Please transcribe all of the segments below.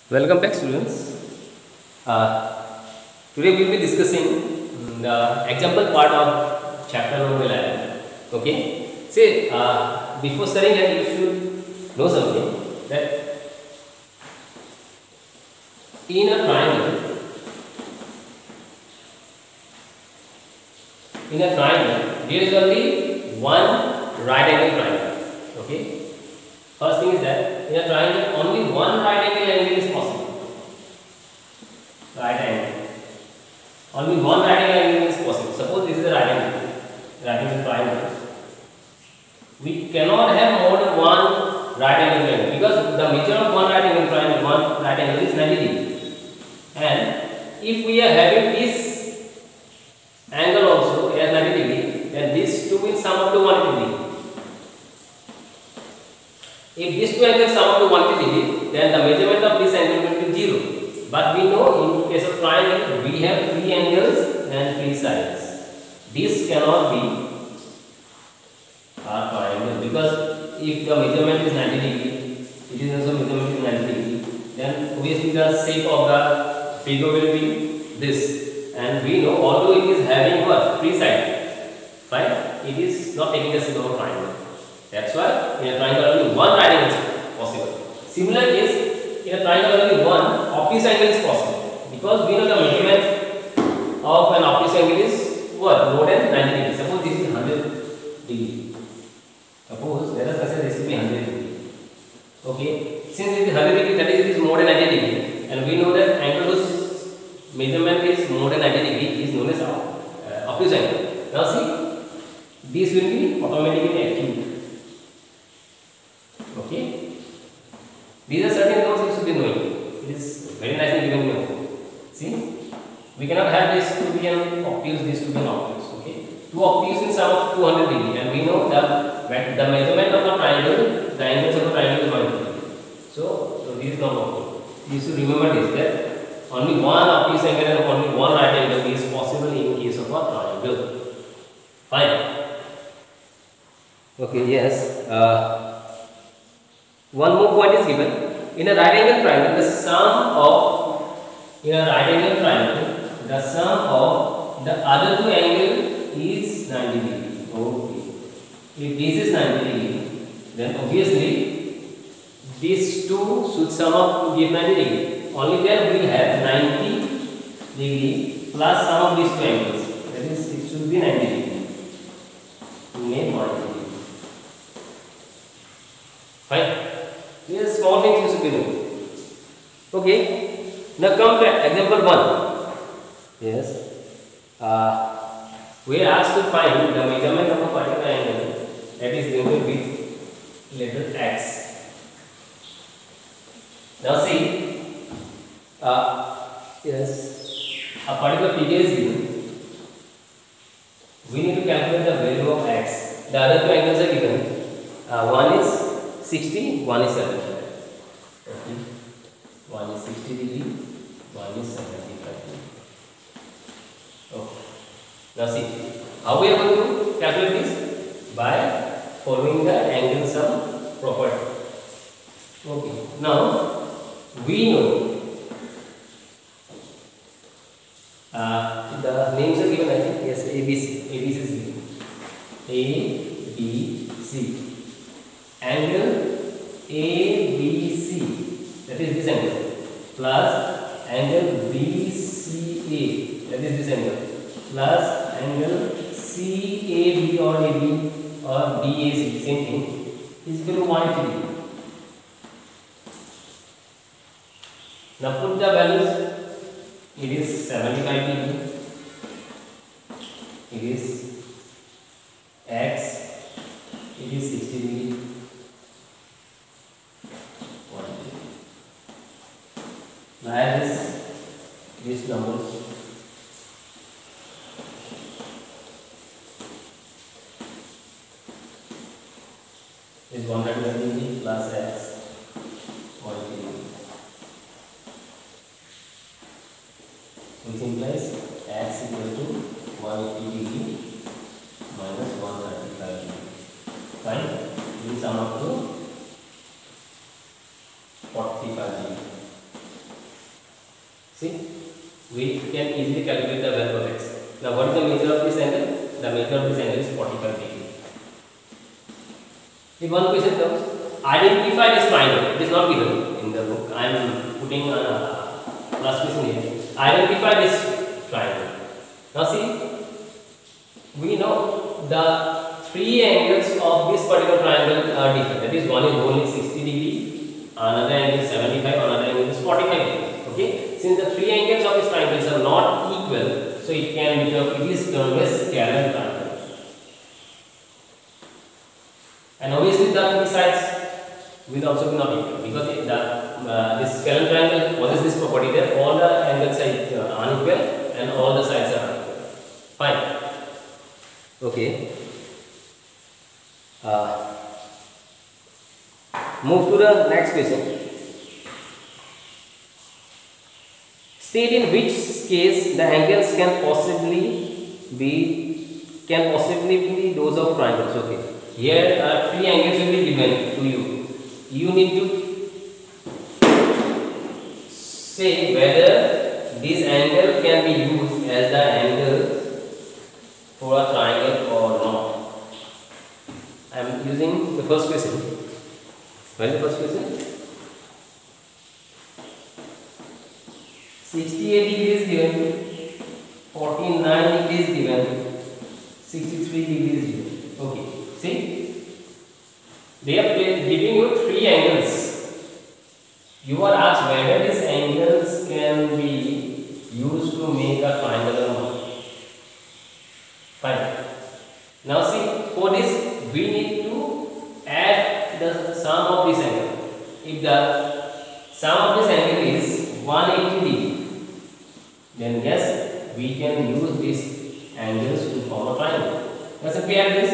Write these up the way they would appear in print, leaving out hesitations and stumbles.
Welcome back, students. Today we will be discussing the example part of chapter number 11. Okay. See, before studying that, you should know something that in a triangle, there is only one right angle triangle. Okay. First thing is that in a triangle, only one right angle is possible. Right angle. Only one right angle is possible. Suppose this is a right angle triangle. We cannot have more than one right angle triangle because the measure of one right angle triangle, one right angle is 90 degrees. And if we are having this angle also as 90 degree, then these two will sum up to 180 degree. If these two angles sum up to 180 degree, then the measurement of this angle will be 0. But we know in case of triangle, we have 3 angles and 3 sides. This cannot be a triangle because if the measurement is 90 degree, it is also measurement is 90 degree, then obviously the shape of the figure will be this. And we know although it is having what? 3 sides, right? It is not taking the shape of a triangle. That's why in a triangle only one right angle is possible. Similar case, in a triangle only one obtuse angle is possible because we know the measurement of an obtuse angle is what? More than 90 degrees. Suppose this is 100 degree. Suppose let us consider this to be 100 degree. Okay, since it is 100 degree, that is it is more than 90 degree, and we know that angle whose measurement is more than 90 degree is known as obtuse angle. Now see, this will be automatically acute. Okay, these are certain notes you should be knowing. It is very nicely given here. See, we cannot have this to be an obtuse, this to be an obtuse. Okay, two obtuse in sum of 200 degree, and we know that the measurement of a triangle, the angles of a triangle is 180 degree. So this is not obtuse. You should remember this, that only one obtuse angle and only one right angle is possible in case of a triangle. Fine. Okay. Yes. One more point is given. In a right angle triangle, the sum of the other two angles is 90 degree. Okay. If this is 90 degree, then obviously these two should sum up to give 90 degree. Only then we will have 90 degree plus sum of these two angles. That is, it should be 90 degree. Make 180 degree. Fine. These small things you should be knowing. Okay. Now come to example 1. Yes. We are asked to find the measurement of a particular angle that is denoted with letter x. Now see, yes, a particular figure is given. We need to calculate the value of x. The other two angles are given. One is 60, one is 75. Okay. One is 60 degree, one is 75 degree. Okay. Now see, how we are going to calculate this? By following the angle sum property. Okay. Now we know the names are given. I think yes, ABC. ABC is given. ABC. Angle ABC, that is this angle, plus angle BCA, that is this angle, plus angle CAB or AB or BAC, same thing, is equal to 180 degree. Now put the values. It is 75 degree. It is X. It is 60 degree. Now add these numbers. Is 120 degree plus x 180 degree, which implies x equal to 180 degree minus 135 degree. Fine. We sum up to 45 degree. See, we can easily calculate the value of x. Now, what is the measure of this angle? The measure of this angle is 45 degree. If one question comes, identify this triangle. It is not given in the book. I am putting a last question here. Identify this triangle. Now see, we know the three angles of this particular triangle are different. That is, one is only 60 degree, another angle is 75, another angle is 45 degree. Okay. Since the three angles of this triangles are not equal, so it can become, it is termed as scalene triangle. And obviously the three sides will also be not equal, because this scalene triangle possesses this property that all the angles are unequal and all the sides are unequal. Fine. Okay. Move to the next question. State in which case the angles can possibly be those of triangles. Okay. Here three angles will be given to you. You need to say whether this angle can be used as the angle for a triangle or not. I am using the first question. What is the first question? 68 degrees given, 49 degrees given, 63 degrees given. Okay. See, they are giving you three angles. You are asked whether these angles can be used to make a triangle or not. Fine. Now see, for this we need to add the sum of this angle. If the sum of this angle is 180 degree, then yes, we can use these angles to form a triangle. Now simply add this.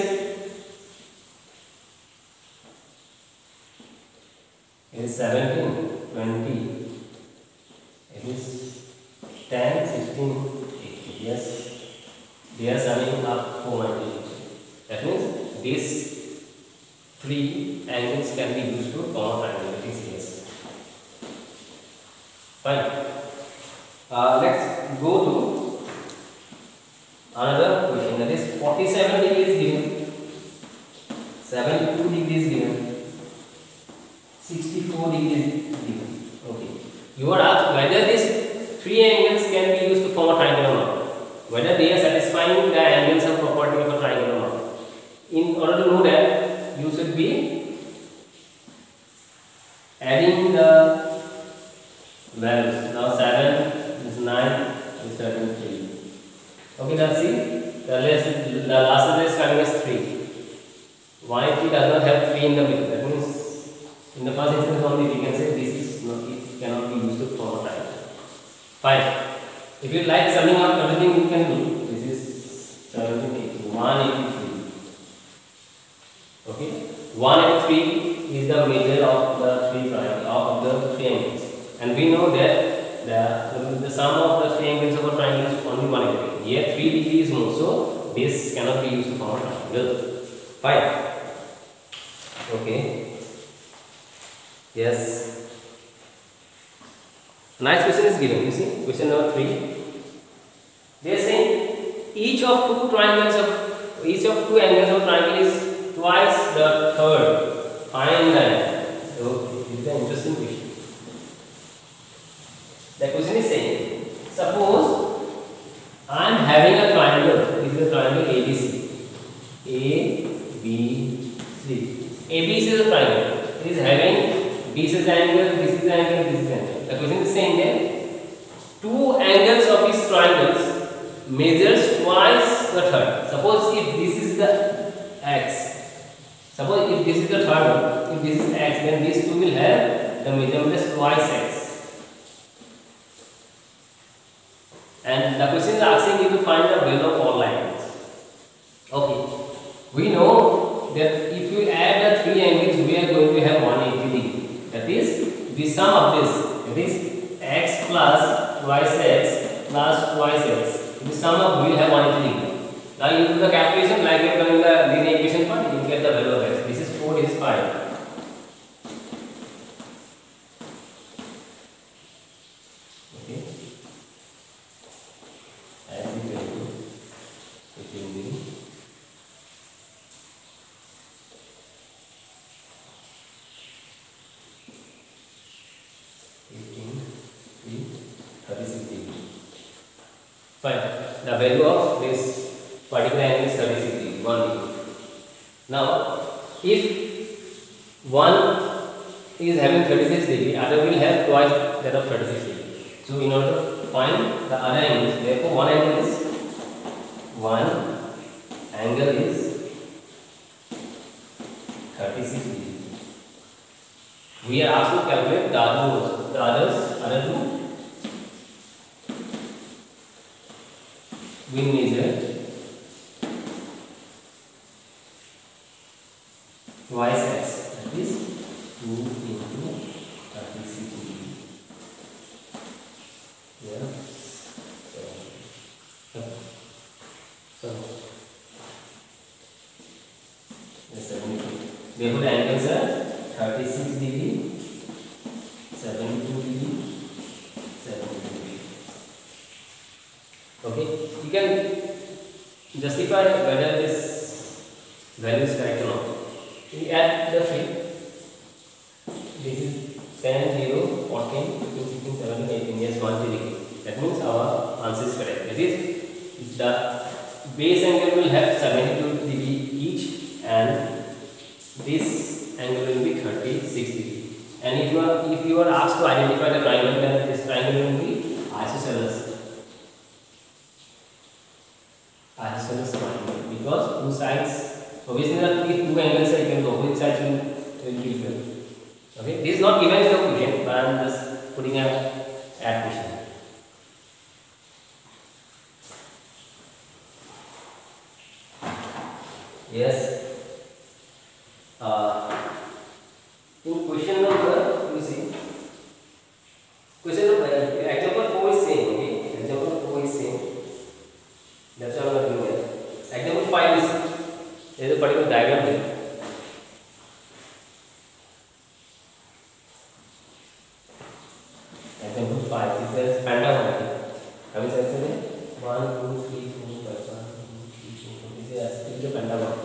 It is 17, 20, it is 10, 16, 18. Yes, they are summing up 490. That means these three angles can be used to form a triangle. That is yes. Fine. Let's go to another question. That is 47 degrees given, 72 degrees given, 64 degrees given. Okay. You are asked whether these three angles can be used to form a triangle or not. Whether they are satisfying the angles and property of a triangle or not. In order to know that, you should be adding the values. Now 7 is 9 is 33. Okay, now see, the last number is coming as 3. Why it does not have 3 in the middle? That means in the first instance only we can say this is not, it cannot be used to form a triangle. Fine. If you like summing up everything you can do. This is 183. Okay, 183 is the measure of the three triangles of the three angles, and we know that the sum of the three angles of a triangle is only 180. Here 3 degrees more, so this cannot be used to form a triangle. Fine. Okay. Yes. Nice question is given. You see, question number 3. They are saying each of two angles of triangle is twice the third. Find that. Okay, this is an interesting question. The question is saying, suppose I am having a triangle. This is a triangle ABC. ABC. ABC is a triangle. It is having this is the angle, this is the angle, this is the angle. The question is saying that two angles of these triangles measures twice the third. Suppose if this is the x, suppose if this is the third one, if this is x, then these two will have the measurement as twice x. And the question is asking you to find the value of all lines. Okay, we know that if you add the three angles, we are going to have 180 degree. That is the sum of this. That is x plus twice x plus twice x. The sum of we will have 180 degree. Now you do the calculation like you have done in the linear equation part. You will get the value of x. This is 4. This is 5. Okay. 36 degree. Fine. The value of this particular angle is 36 degree, 1 degree. Now, if one is having 36 degree, other will have twice that of 36 degree. So, in order to find the other angles, therefore one angle is 36 degree. We are asked to calculate the other two. We measure twice x, that is 2 into 36 degree. Yeah. So therefore the angles are 36 degree, 72 degree, 72 degree. Okay, you can justify whether this value is correct or not. We add the field. This is 10, 0, 14, 15, 16, 17, 18. Yes, 1 degree. That means our answer is correct. That is, the base angle will have 72 degree each, and this angle will be 36 degree. And if you are asked to identify the triangle, then this triangle will be isosceles. Isosceles triangle, because two sides. Obviously, if two angles are equal, opposite sides will be equal. Okay, this is not given in the question, but I am just putting a add question. Yes. In question number, you see, question number, example 4 is same. Okay, example 4 is same. That's what I am doing here. Example 5 is there is a particular diagram here. Example 5 is there is pentagon. How is it? 1, 2, 3, 4, 5, 1, 2, 3, 4. This is a pentagon.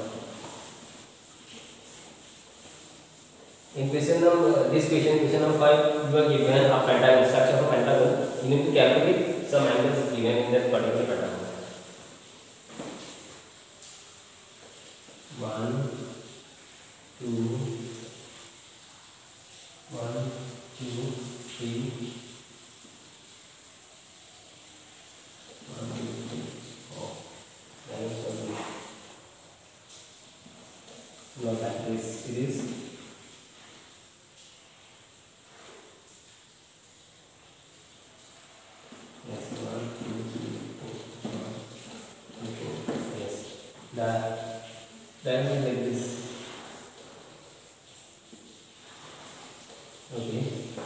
In question number 5, you are given a pentagon, structure of a pentagon. You need to calculate some angles given in that particular pentagon. 1, 2, 3. 1, 2, 3, 4. Not like this. It is. Yes, 1, 2, 3, 4, 1, 2, 4. Yes. That is like this. Okay.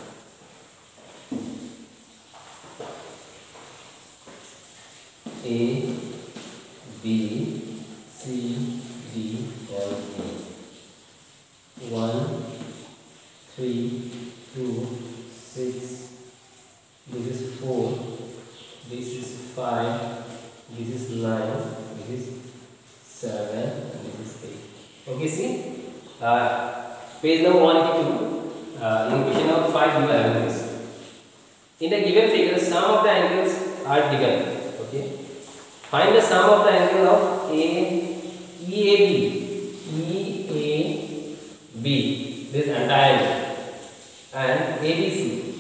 A, B, C, D, and E. 1, 3, 2, 6. This is 4. This is 5. This is 9. This is 7. And this is 8. Okay, see? Page number 182. In question number 5, you are having this. In the given figure, sum of the angles are given. Okay. Find the sum of the angle of EAB. This entire angle. And ABC.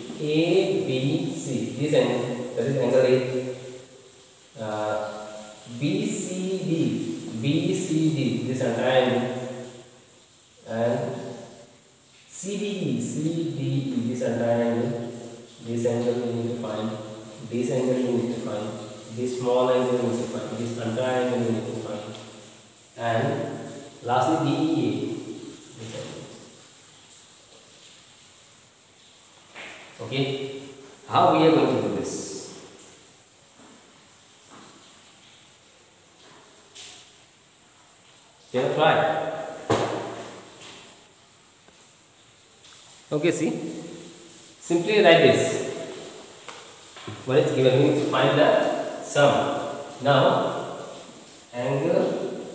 This angle. That is angle A. BCD. This entire angle. And CDE. This entire angle. This angle we need to find. This angle we need to find. This small angle we need to find. This entire angle we need to find. And lastly DEA. Okay. How we are going to do this? Can you try? Okay, see. Simply write this. What is given? We need to find the sum. Now, angle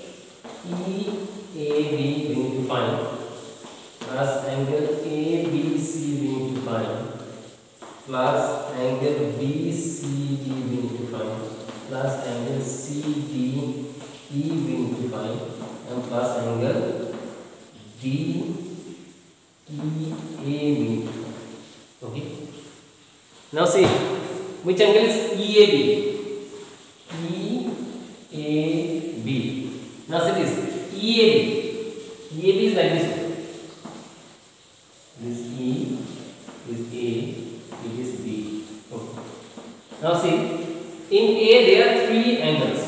EAB we need to find, plus angle ABC we need to find, plus angle BCD we need to find, plus angle CDE we need to find, and plus angle DEA we need to find. Okay. Now see, which angle is EAB? EAB. Now see this EAB. EAB is like this. This E is A, it is B. Okay. Now see, in A there are three angles.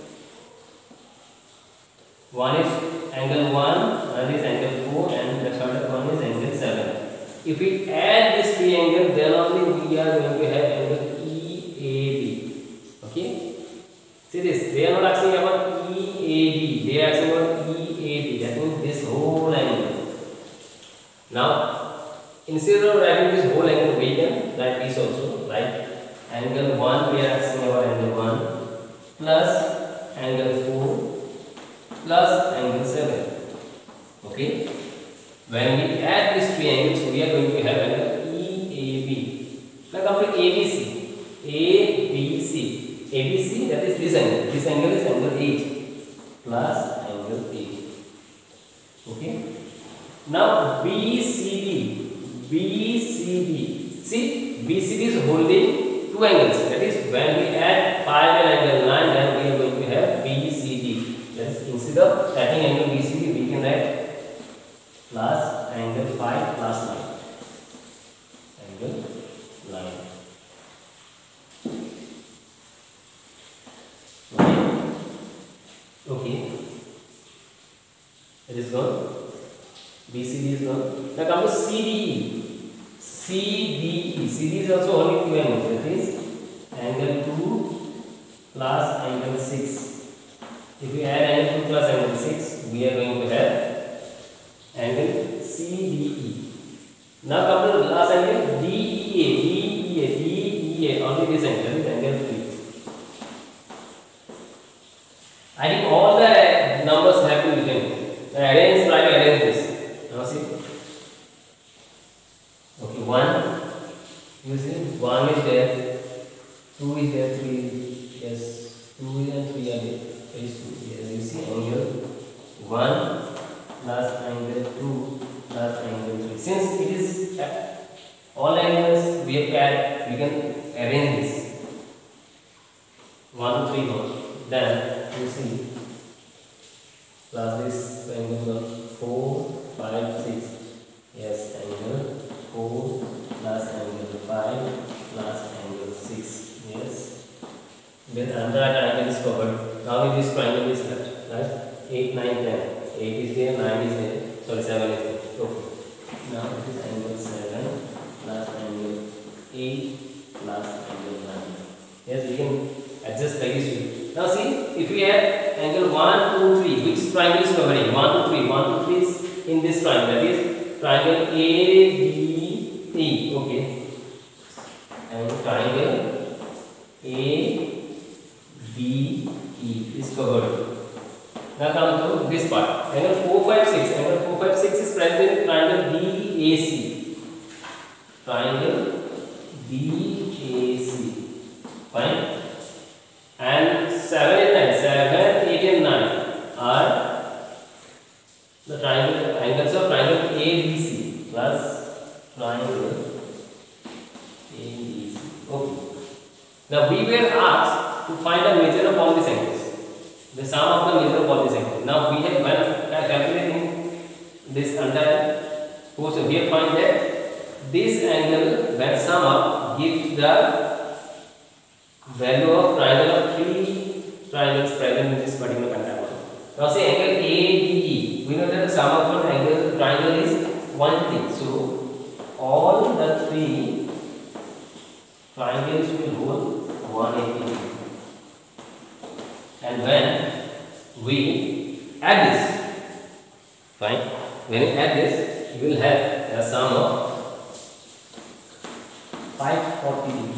One is angle 1, another is angle 4, and the third one is angle 7. If we add these three angles, then only we are going to have angle EAB. Okay. See this, they are not asking about EAB, they are asking about EAB. That means this whole angle. Now, instead of writing this whole angle, we can write this also, like angle 1, we are asking about angle 1 plus angle 4 plus angle 7. Okay. When we add these three angles, we are going to have angle EAB. Now come to ABC. ABC. ABC, that is this angle. This angle is angle 8 plus angle 8. Okay. Now BCD. BCD. See, BCD is holding two angles. That is, when we add 5 and angle 9, then we are going to have BCD. That is, instead of adding angle BCD, we can write plus angle 5 plus 9. Angle 9. Okay. It is gone. BCD is gone. Now come to CDE. CDE. CD is also only two angles. That is angle 2 plus angle 6. If we add angle 2 plus angle 6, we are going to have angle CDE. Now come to the last angle DEA. DEA. Only this angle. That is angle 3. I think all the numbers have to be written. Arrange, try to arrange this. Now see. Okay, 1. You see, 1 is there, 2 is there, 3. Yes, 2 and 3 are there. There is 2. Yes, you see angle 1 plus angle 2 plus angle 3. Since it is all angles we have paired, we can arrange this. 1, 2, 3 goes. Then you see plus this angle 4, 5, 6. Yes, angle 4 plus angle 5 plus angle 6. Yes. Then another angle is covered. Now this triangle is left. Right? 8, 9, 10. 8 is there, 9 is there. Sorry, 7 is there. Okay. Now it is angle 7 plus angle 8 plus angle 9. Yes, we can adjust like this. Now see, if we have angle 1, 2, 3, which triangle is covering? 1, 2, 3. 1, 2, 3 is in this triangle. That is triangle ABE. Okay. And triangle ABE is covered. Now come to this part. Angle 4, 5, 6. Angle 4, 5, 6 is present in triangle DAC. Triangle DAC. Fine. And 7 and 9, 7, 8 and 9 are the triangle angles of triangle ABC plus triangle ABC. Okay. Now we were asked to find the measure of all these angles. The sum of the measure of all these angles. Now we have when calculating this entire portion, we have find that this angle when sum up gives the value of triangle of 3 triangles present in this particular pentagon. Now say angle ADE. We know that the sum of an angle triangle is 180. So all the 3 triangles will hold 180. And when we add this, fine. When you add this, you will have a sum of 540 degree.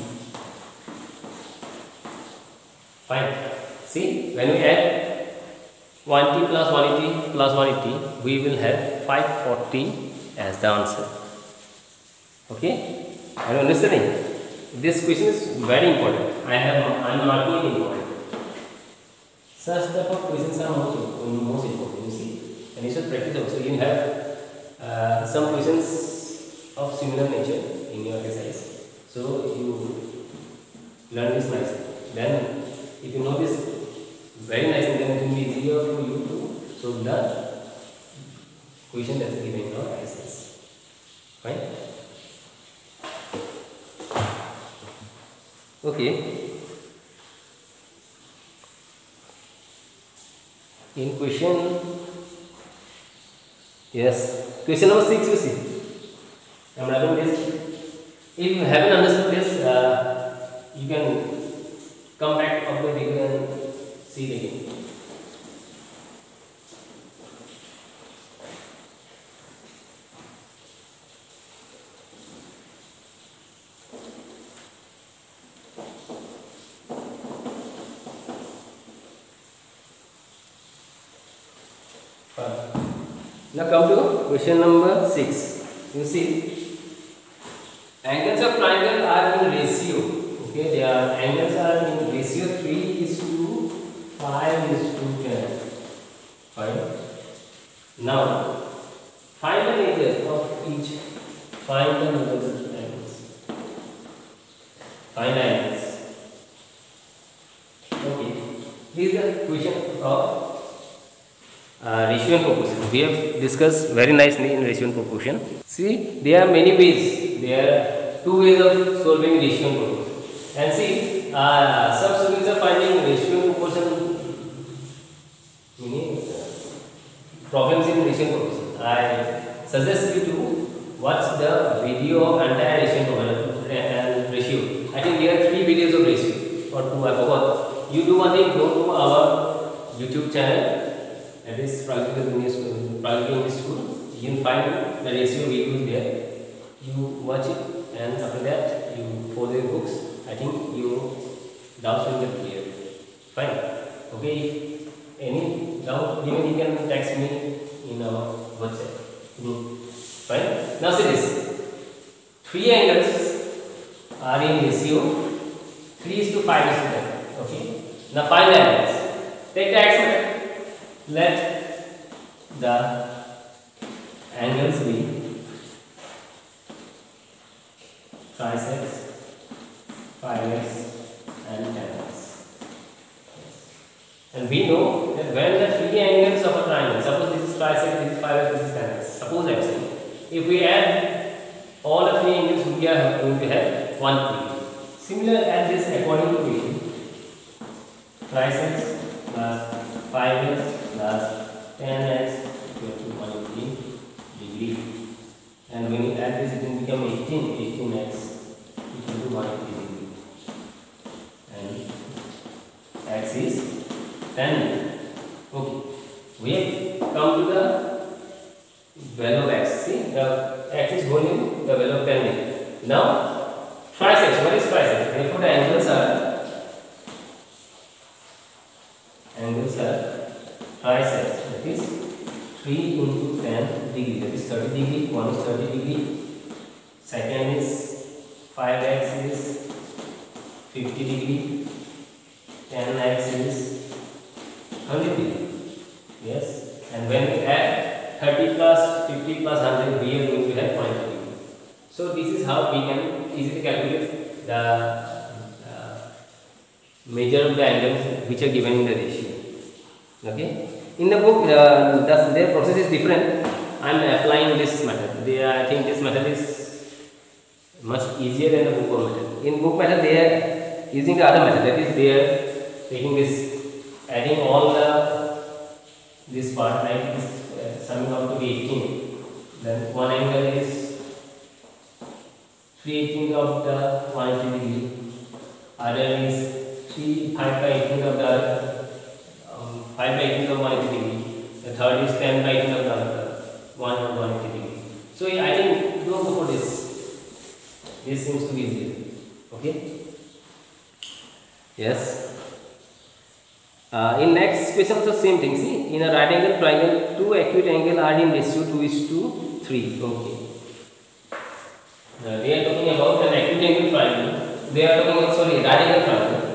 Fine. See, when we add 180 plus 180 plus 180, we will have 540 as the answer. Okay? Are you understanding? This question is very important. I'm marking it important. Such type of questions are most important. You see, and you should practice also. You have some questions of similar nature in your exercise, so you learn this nicely. Then, if you know this very nicely, then it will be easier for you to solve the question that is given in your exercise. Fine. Okay. In question, yes, question number 6 you see. I am writing this. If you haven't understood this, you can come back of the video and see it again. Now come to question number 6. You see, angles of triangle are in ratio. Okay, their angles are in ratio 3:5:10. Fine. Now find the measure of each. Find the measure of angles. Find angles. Okay. This is the question of ratio and proportion. We have discussed very nicely in ratio and proportion. See, there are many ways. There are two ways of solving ratio and proportion. And see, some students are finding ratio and proportion meaning problems in ratio and proportion. I suggest you to watch the video of entire ratio and ratio. I think there are 3 videos of ratio or 2. I forgot. You do one thing. Go to our YouTube channel. That is Practical English School. You can find the ratio videos there. You watch it, and after that you follow the books. I think your doubts will get clear. Fine. Okay. Any doubt, even you can text me in our WhatsApp. Fine. Now see this. 3 angles are in ratio 3:5:10. Okay. Now find the angles. Take the x method. Let the angles be triceps, 5x and 10x. And we know that when the 3 angles of a triangle, suppose this is triceps, this is 5x, this is 10x. Suppose I'm saying, if we add all the 3 angles, we are going to have 1 Similar as this according to equation, triceps plus 5x plus 10x equal to 180 degree, and when you add this it will become 18x equal to 180 degree, and x is 10. Okay, we have come to the value of x. See, the x is volume, the value of 10. Now triceps, what is triceps? Therefore the angles are triceps, that is 3 into 10 degree, that is 30 degree, 1 is 30 degree, second is 5x is 50 degree, 10x is 100 degree. Yes, and when we add 30 plus 50 plus 100, we are going to have 180 degree. So this is how we can easily calculate the measure of the angles which are given in the ratio. Okay. In the book, their process is different. I am applying this method. I think this method is much easier than the book method. In book method, they are using the other method. That is, they are taking this, adding all this part, like this, summing out to be 18. Then one angle is 3/18 of the 180 degree. Other is 5/18 of the 5/18 of 180 degree. The third is 10/18 of the 180 degree. So I think don't go for this. This seems to be easier. Okay. Yes. In next question also same thing. See, in a right angle triangle, 2 acute angles are in ratio 2:3. Okay. They are talking about an acute angle triangle. they are talking about, sorry, right angle triangle.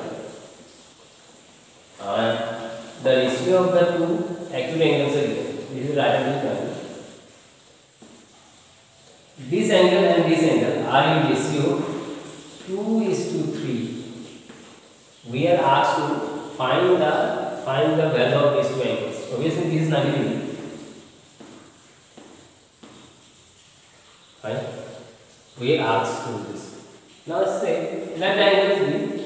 The ratio of the two acute angles are given. This is right angle triangle. This angle and this angle are in ratio 2:3. We are asked to find the value of these two angles. Obviously, this is 90 degree. Fine. We are asked to do this. Now say let the angles be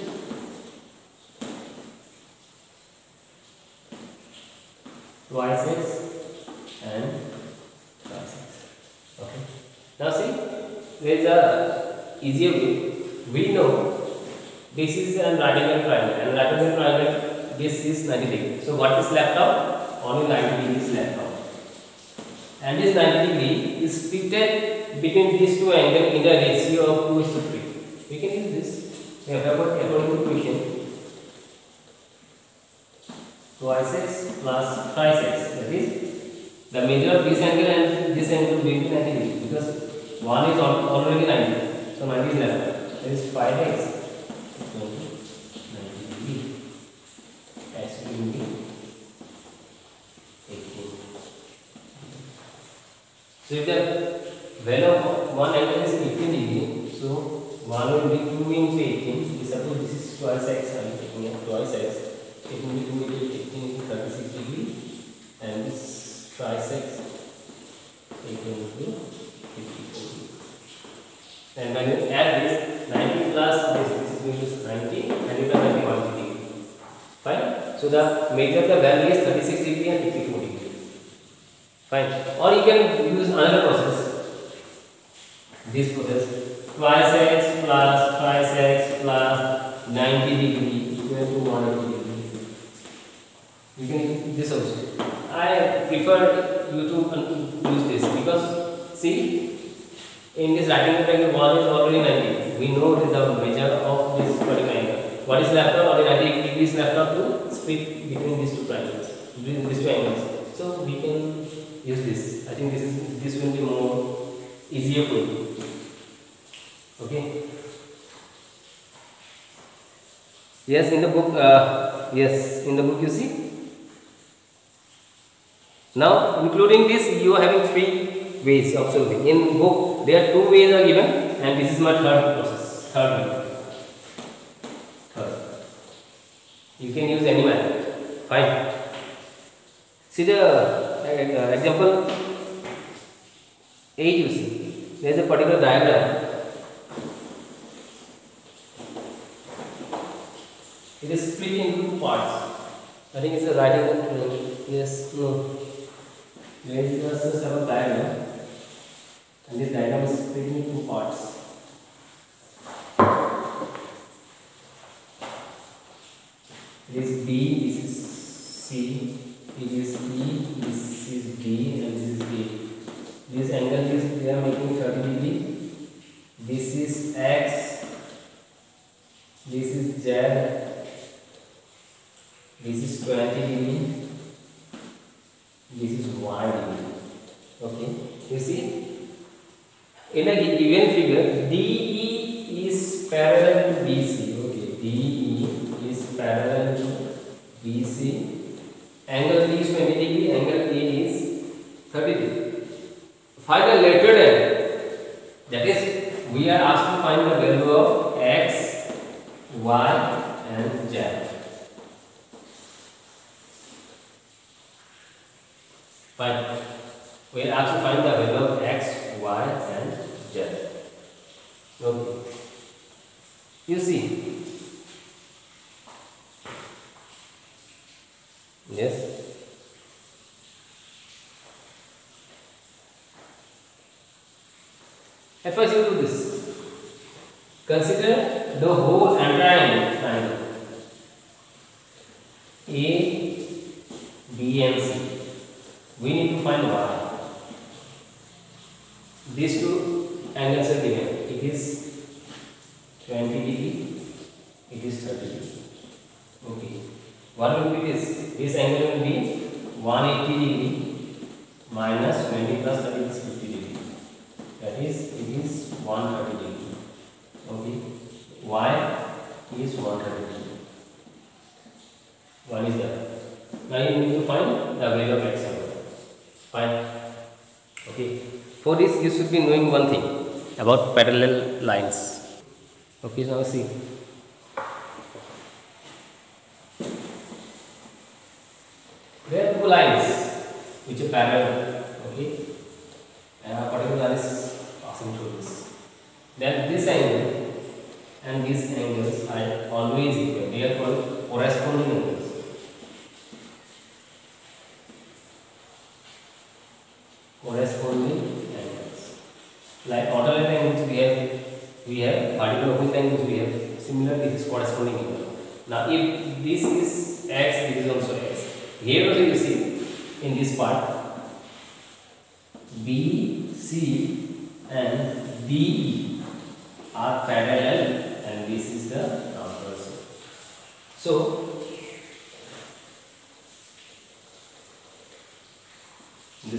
twice x and twice x. Okay. Now see, there is a easier way. We know this is a right angle triangle, and right angle triangle, this is 90 degree. So what is left out? Only 90 degree is left out. And this 90 degree is splitted between these two angles in the ratio of 2:3. We can use this. According to equation, twice x plus thrice x. That is, the measure of this angle and this angle will be 90 degree, because one is already 90. So 90 is left. That is 5x. 90 degree. X will be 18. So if the value of one angle is 18 degree, so 1 will be 2 into 18. We suppose this is twice x. I am taking it twice x. It will be 2 into 18 into 36 degree, and this twice x 18 into 54. And when you add this 90 plus this is going to 90, and you can have 1 degree. Fine. So the measure of the value is 36 degree and 54 degree. Fine. Or you can use another process. This process, twice x plus twice x plus 90 degree equal to 180 degree. You can use this also. I prefer you to use this, because see, in this right angle triangle, one is already 90. We know the measure of this particular angle. What is left out? Only 90 degree is left out to split between these two triangles, between these two angles. So we can use this. I think this will be more easier for you. Okay. Yes, in the book. Yes, in the book you see. Now, including this, you are having 3 ways of solving. In book, there are 2 ways are given, and this is my third process. Third way. Third. You can use any method. Fine. See the example 8. You see, there is a particular diagram. It is split into 2 parts. I think it's a right angle triangle. Yes, no. There is just a separate diagram, and this diagram is split into 2 parts. This is B, this is C, this is E, this is D, and this is A. This angle is, they are making 30 degree. This is X, this is Z, this is 20 degree. This is Y degree. Okay. You see, in a given figure, DE is parallel to BC. Okay. DE is parallel to BC. Angle D is 20 degree. Angle A is 30 degree. Find the lateral angle. That is, we are asked to find the value of X, Y, and Z. Fine. We are asked to find the value of X, Y, and Z. Okay. You see. Yes. At first you do this. Consider the whole entire triangle A, B, and C. We need to find Y. These 2 angles are given. It is 20 degree. It is 30 degree. Okay. What will be this? This angle will be 180 degree minus 20 plus 30 is 50 degree. That is, it is 130 degree. Okay. Y is 130. One is there. Now you need to find the value of x angle. Fine. Okay. For this you should be knowing one thing about parallel lines. Okay, now see. There are two lines which are parallel. Okay. And a particular line is passing through this. Then this angle and these angles are always equal. They are called corresponding angles. Corresponding angles. Like alternate angles we have particular opposite angles we have. Similar, this is corresponding angle. Now if this is x, this is also x. Here also you see in this part B, C and D are parallel and this is the transversal. So this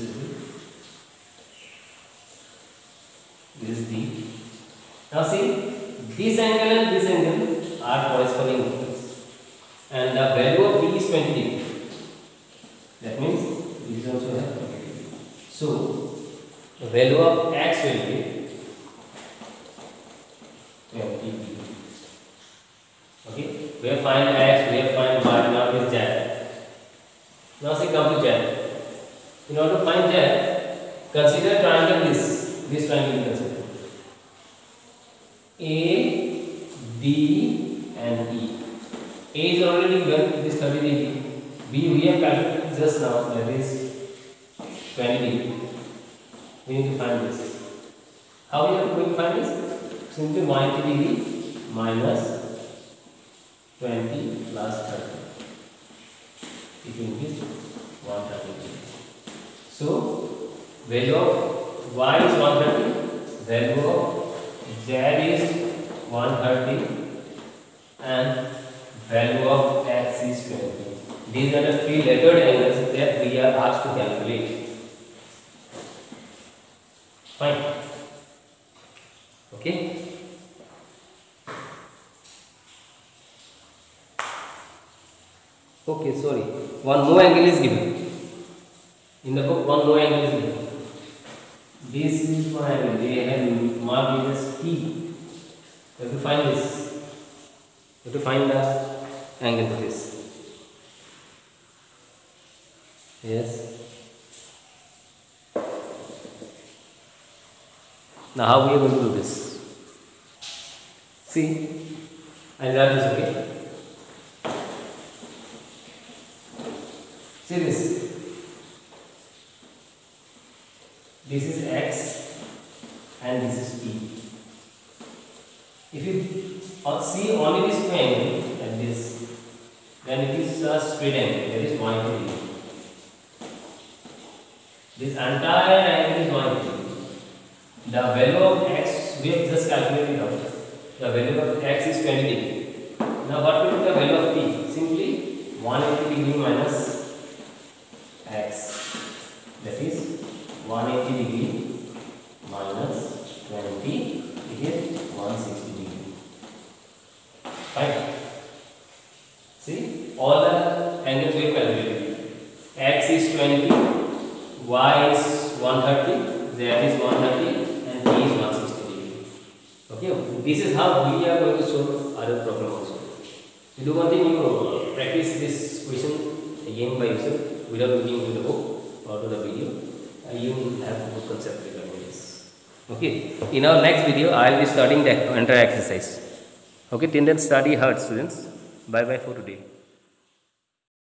is D. Now see, this angle and this angle are corresponding angles and the value of D is 20 degree. That means this also has 20 degree. So the value of x will be 20 degree. Okay, we have find x, we have find y, now is z. Now see, come to z. In order to find z, consider triangle this triangle consider. A, B and E. A is already given, this 30 degree. B we have calculated just now, that is 20 degree. We need to find this. How we are going to find this? Simply 180 degree minus 20 plus 30. It will be 130 degree. So value of y is 130, value of z is 130 and value of x is 20. These are the three lettered angles that we are asked to calculate. Fine. Okay. Okay, sorry. One more angle is given. In the book, one more angle is given. This is one angle. They have marked it as T. You have to find this. You have to find the angle for this. Yes. Now how we are going to do this? See, I learned this, okay? See this. This is x and this is t. If you see only this angle like this, then it is a straight angle, that is 180 degree. This entire angle is 180 degree. The value of x we have just calculated out. The value of x is 20 degree. Now what will be the value of t? Simply 180 degree minus x. That is 180 degree minus 20, it is 160 degree. Fine. See, all the angles we have calculated. X is 20, y is 130, z is 130 and t is 160 degree. Okay, this is how we are going to solve other problem also. You do one thing, you practice this question again by yourself without looking into the book or to the video. You have a good concept regarding this. Okay, in our next video I will be starting the entire exercise. Okay, till then study hard, students. Bye bye for today.